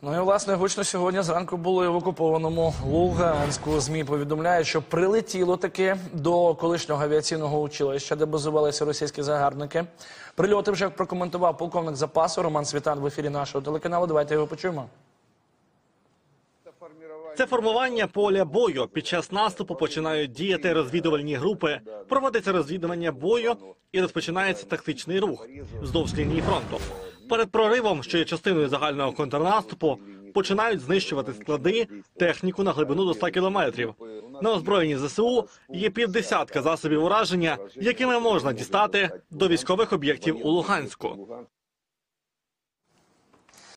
Ну і, власне, гучно сьогодні зранку було і в окупованому Луганську. ЗМІ повідомляють, що прилетіло таки до колишнього авіаційного училища, де базувалися російські загарбники. Прильоти вже прокоментував полковник запасу Роман Світан в ефірі нашого телеканалу. Давайте його почуємо. Це формування поля бою. Під час наступу починають діяти розвідувальні групи, проводиться розвідування бою і розпочинається тактичний рух вздовж лінії фронту. Перед проривом, що є частиною загального контрнаступу, починають знищувати склади, техніку на глибину до 100 кілометрів. На озброєнні ЗСУ є півдесятка засобів ураження, якими можна дістати до військових об'єктів у Луганську.